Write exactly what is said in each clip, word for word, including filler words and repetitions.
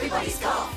everybody's golf.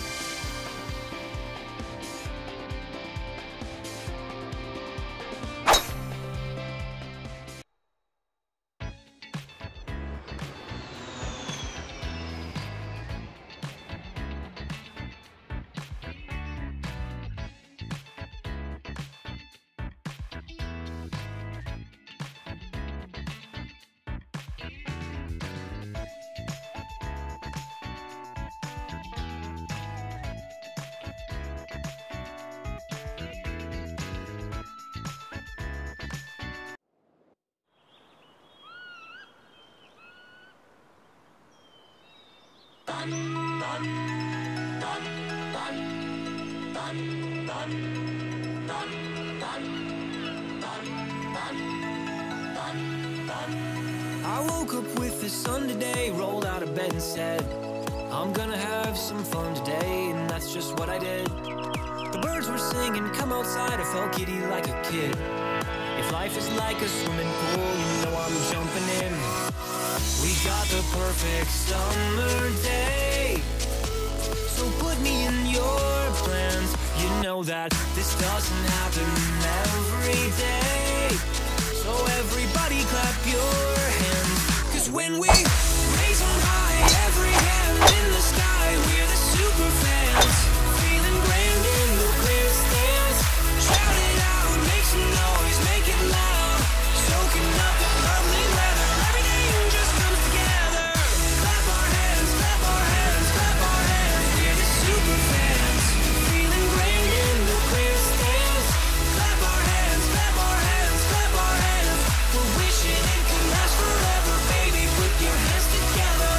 I woke up with the sun today, rolled out of bed and said, I'm gonna have some fun today, and that's just what I did. The birds were singing, come outside, I felt giddy like a kid. If life is like a swimming pool, you know I'm jumping in. We got the perfect summer day, so put me in your plans. You know that this doesn't happen every day, so everybody clap your hands. Cause when we raise on high, every hand in the sky, we're the super fans, feeling grand in the clear stands. Shout it out, make some noise, make it loud, soaking up the lovely weather. Everything just comes together. Clap our hands, clap our hands, clap our hands. We're the super fans, feeling grand in the clear stands. Clap our hands, clap our hands, clap our hands. We're wishing it could last forever, baby. Put your hands together.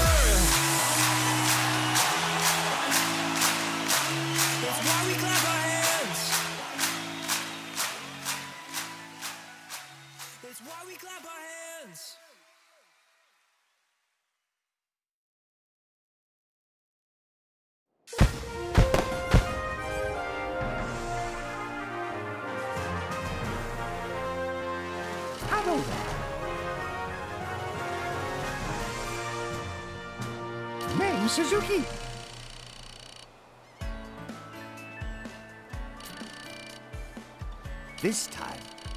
That's why we clap our hands. That's why we clap our hands. Hello there. Name Suzuki. This time.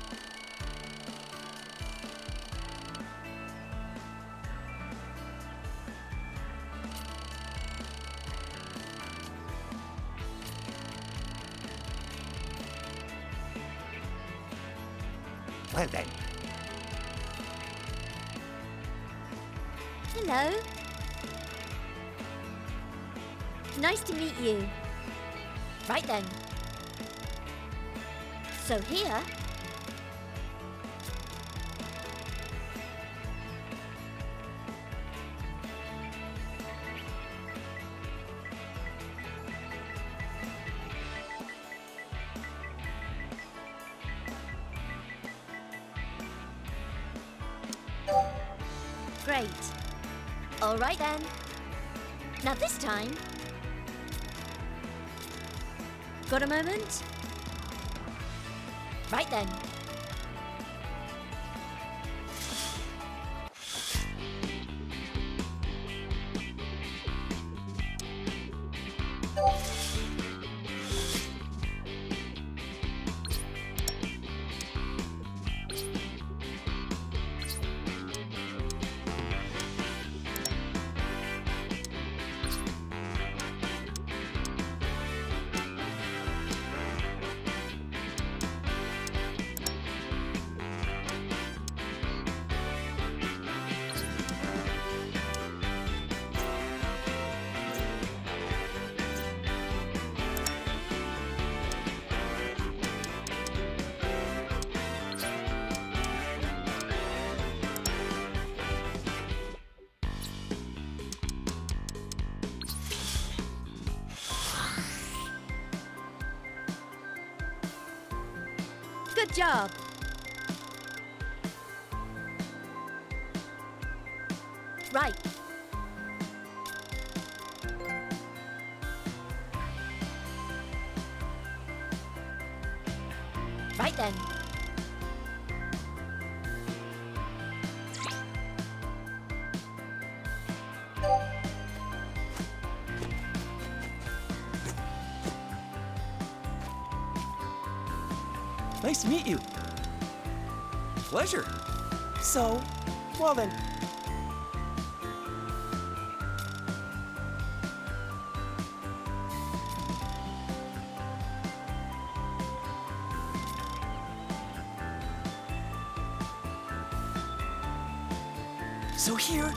Well then. Hello. Nice to meet you. Right then. So here... Great. All right then. Now this time... Got a moment? Right then. Good job. Right. Right then. Nice to meet you. Pleasure. So, well then. So here.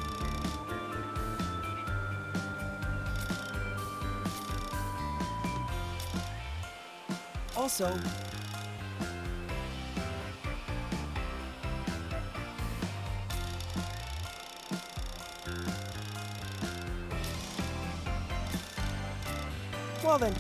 Also, well then.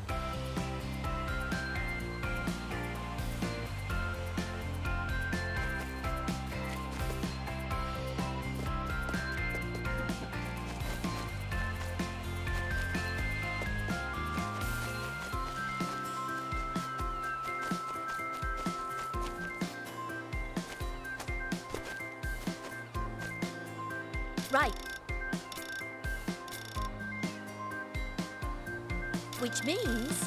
Right. Which means...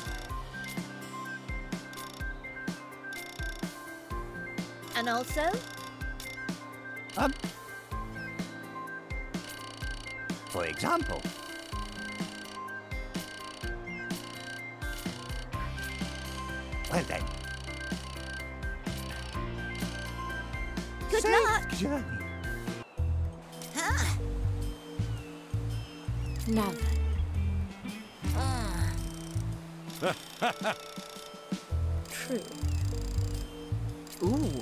And also... Um. For example. Well then. Good Safe luck! journey. Now then. True. Ooh.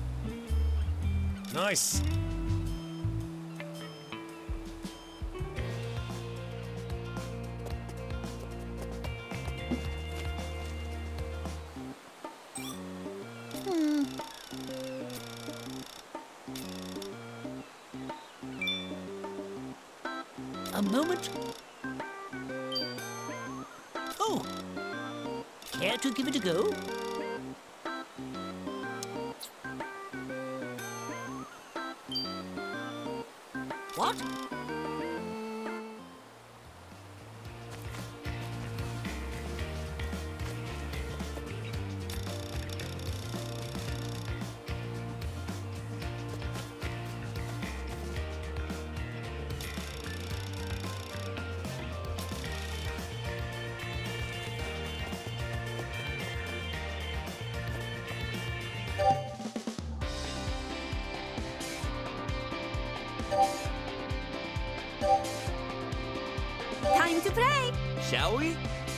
Nice. Hmm. A moment. Oh. Care to give it a go? What? Time to play! Shall we?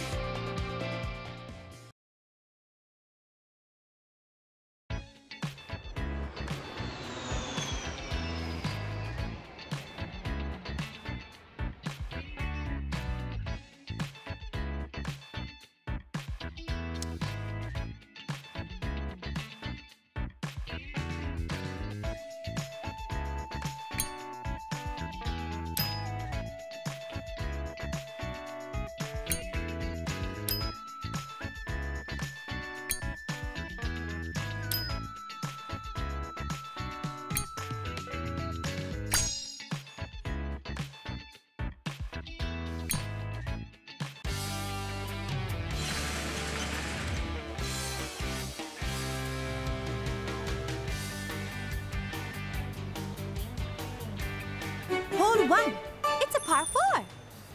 Hole one. It's a par four.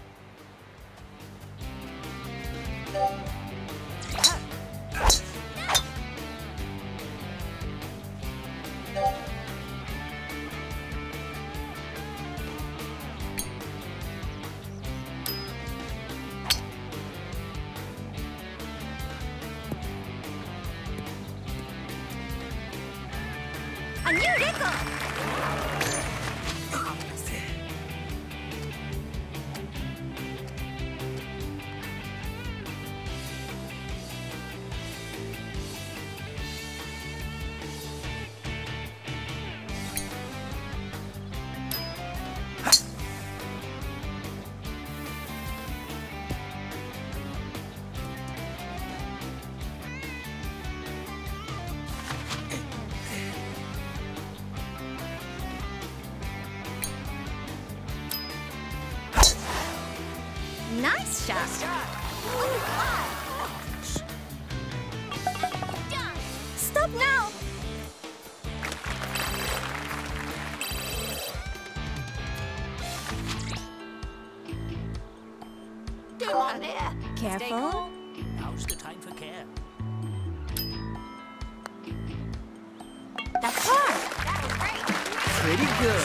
A new record. Nice shot. Ooh, wow. up now! Come on there. Careful. Now's the time for care. That's hard. Pretty good.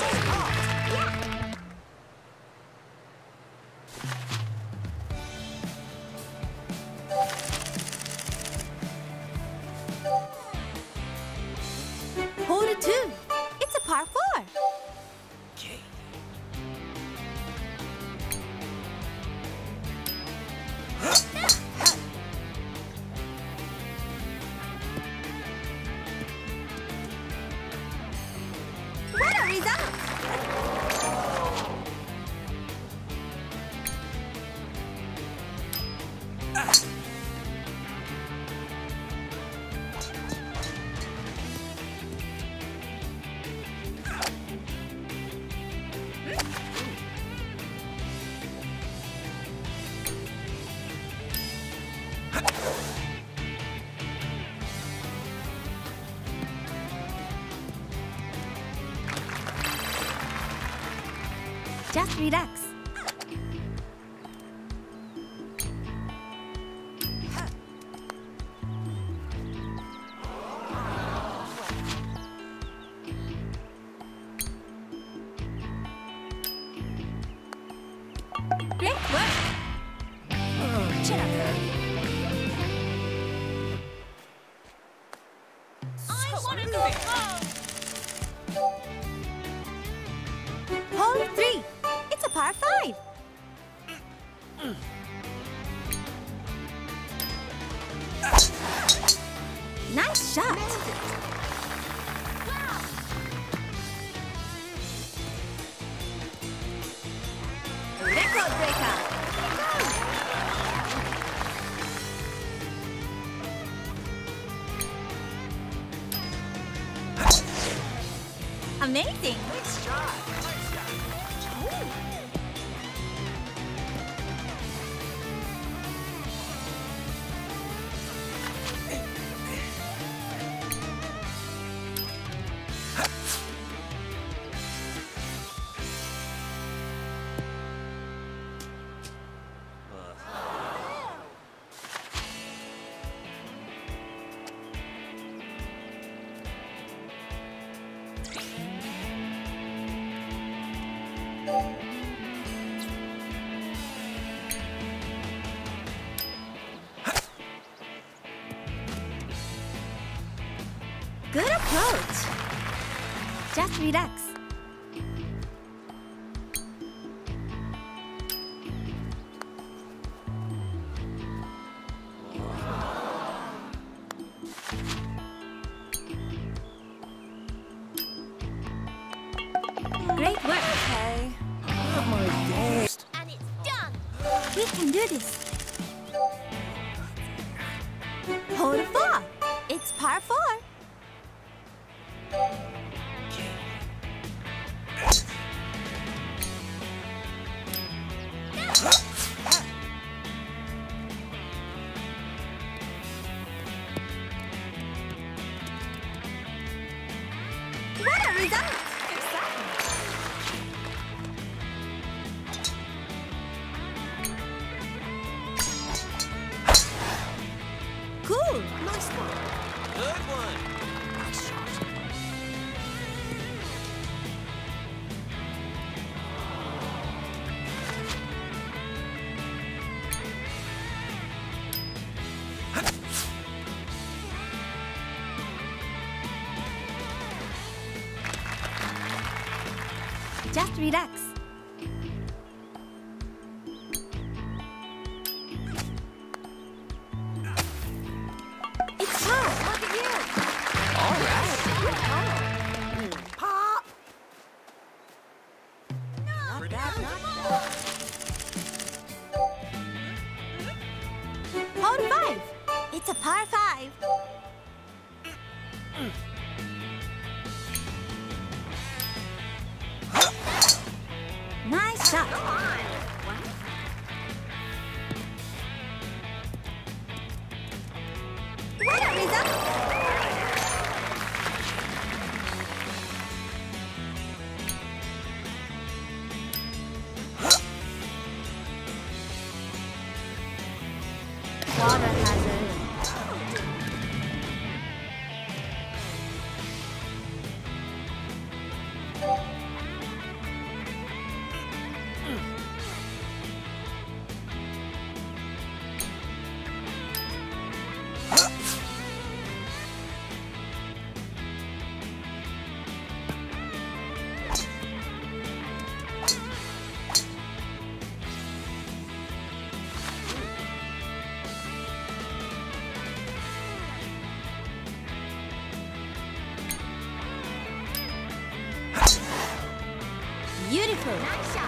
Hold it too. It's a par four. Okay. What a result! Just relax. Great work. Oh, chin up. I want to go home. Hole three. It's a par five. Nice shot. Record breaker. Amazing. Good approach. Just relax. Great work. Okay. Oh my days. And it's done. We can do this. Hold a four. It's par four. What a result! Cool. Nice one. Good one. Nice shot. Just relax. It's par. Look at you. All right. Pop. Not bad, not bad. Hold five. It's a par five. Nice shot. What a result! Beautiful. Nice shot.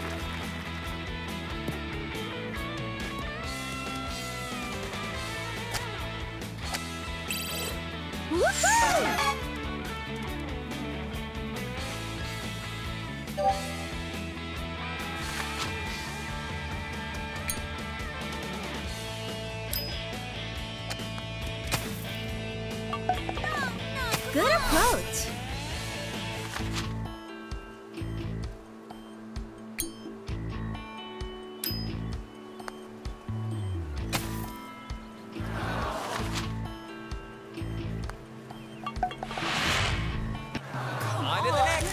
Woohoo! Good approach. On to the next.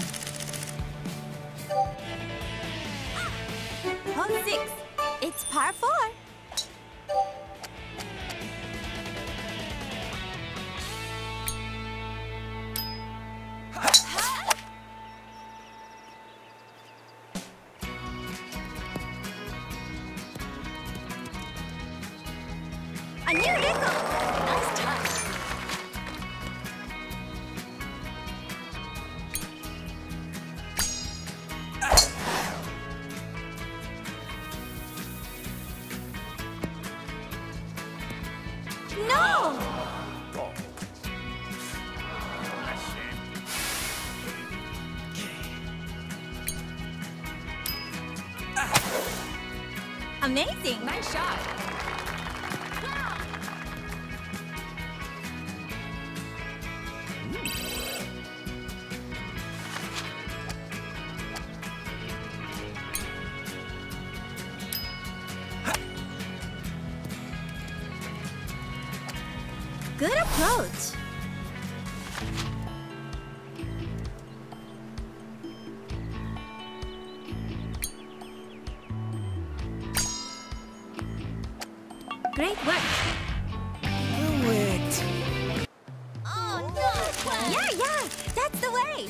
Hole six. It's par four. A new nickel. Nice touch. No! Amazing. Nice shot. Good approach. Great work. Do it. Oh no! Yeah, yeah, that's the way.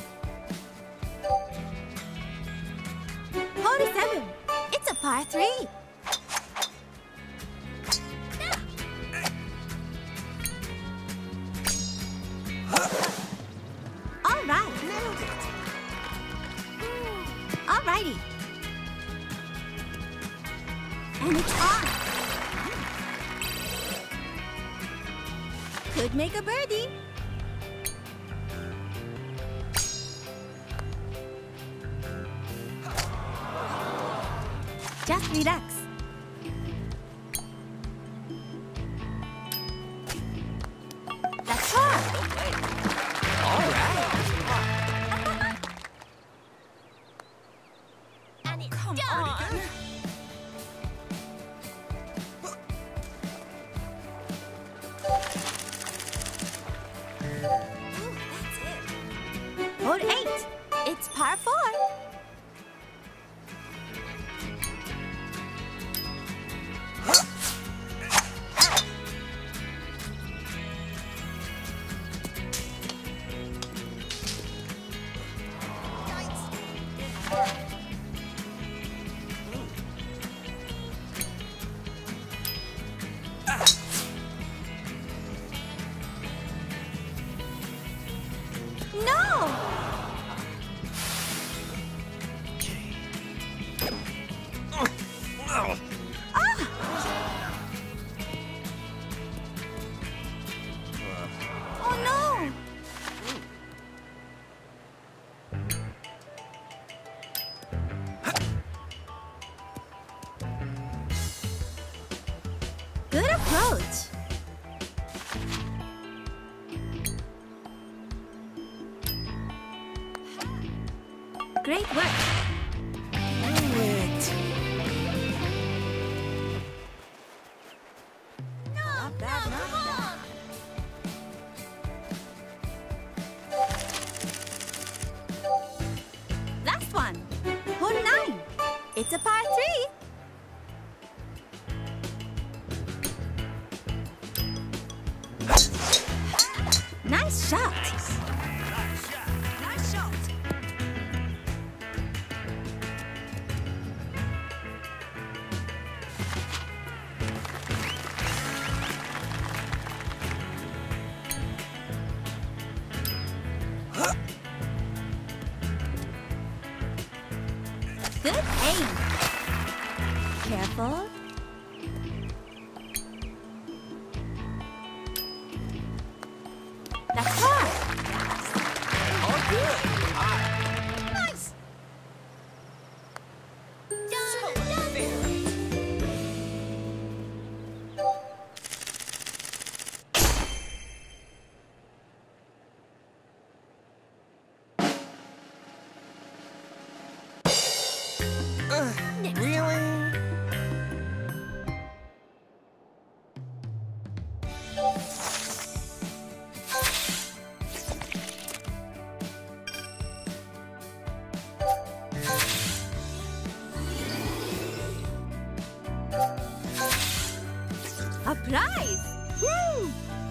Forty-seven. It's a par three. All right. Nailed it. Alrighty. And it's on. Could make a birdie. Just relax. That's par. All right. And it's Come done. on. Ooh, that's it. Hole eight. It's par four. No! Ah! Oh no! Good approach. Great work. Do it. No, no, come on. Last one. Hole nine. It's a par three. Nice shot. Nice shot. Good aim. Careful. That's right. All good. Nice. Done. Really? A prize! Woo!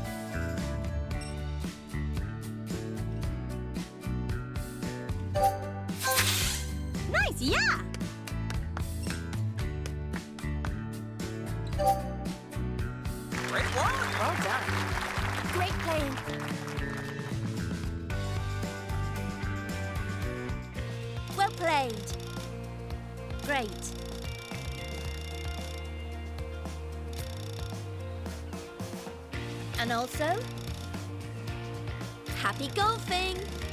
Nice, yeah! Great work. Well done. Great playing. Well played. Great. And also, happy golfing!